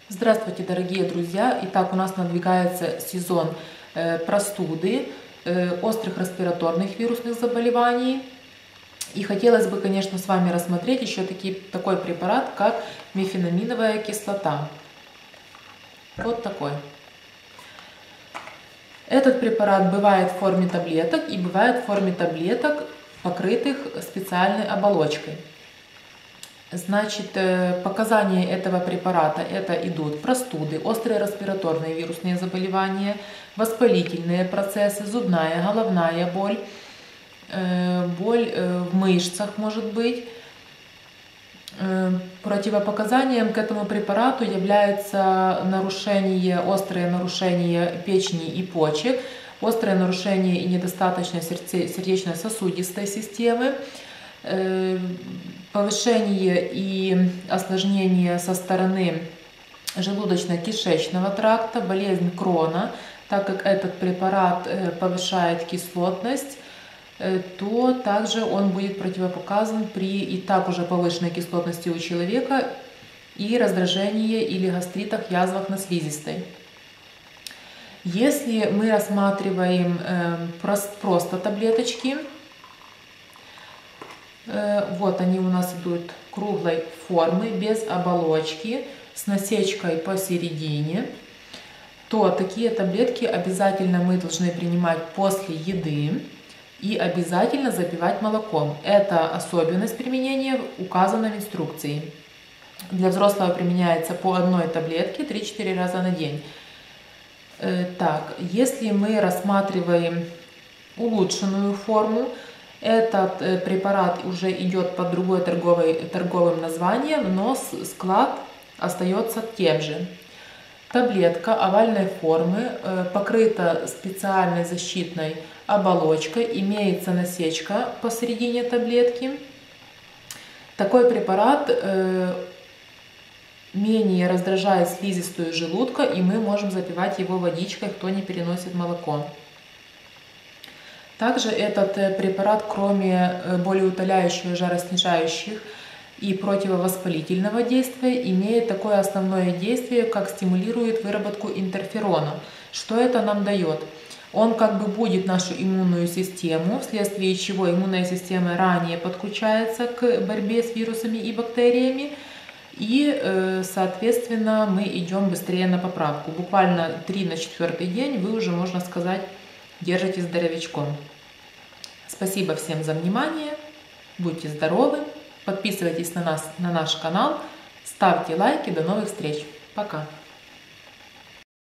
Здравствуйте, дорогие друзья! Итак, у нас надвигается сезон простуды, острых респираторных вирусных заболеваний. И хотелось бы, конечно, с вами рассмотреть еще такой препарат, как мефенаминовая кислота. Вот такой. Этот препарат бывает в форме таблеток и бывает в форме таблеток, покрытых специальной оболочкой. Значит, показания этого препарата идут простуды, острые респираторные вирусные заболевания, воспалительные процессы, зубная, головная боль, боль в мышцах может быть. Противопоказанием к этому препарату является острое нарушение печени и почек, острое нарушение и недостаточность сердечно-сосудистой системы, повышение и осложнение со стороны желудочно-кишечного тракта, болезнь Крона. Так как этот препарат повышает кислотность, то также он будет противопоказан при и так уже повышенной кислотности у человека и раздражении или гастритах, язвах на слизистой. Если мы рассматриваем просто таблеточки, вот они у нас идут круглой формы, без оболочки, с насечкой посередине, то такие таблетки обязательно мы должны принимать после еды и обязательно запивать молоком. Эта особенность применения указана в инструкции. Для взрослого применяется по одной таблетке 3-4 раза на день. Так, если мы рассматриваем улучшенную форму, этот препарат уже идет под другой торговым названием, но склад остается тем же. Таблетка овальной формы, покрыта специальной защитной оболочкой, имеется насечка посередине таблетки. Такой препарат менее раздражает слизистую желудка, и мы можем запивать его водичкой, кто не переносит молоко. Также этот препарат, кроме болеутоляющего, жароснижающих и противовоспалительного действия, имеет такое основное действие, как стимулирует выработку интерферона. Что это нам дает? Он как бы будет нашу иммунную систему, вследствие чего иммунная система ранее подключается к борьбе с вирусами и бактериями, и, соответственно, мы идем быстрее на поправку. Буквально 3-4 день вы уже, можно сказать, держите здоровячком. Спасибо всем за внимание, будьте здоровы, подписывайтесь на наш канал, ставьте лайки, до новых встреч, пока!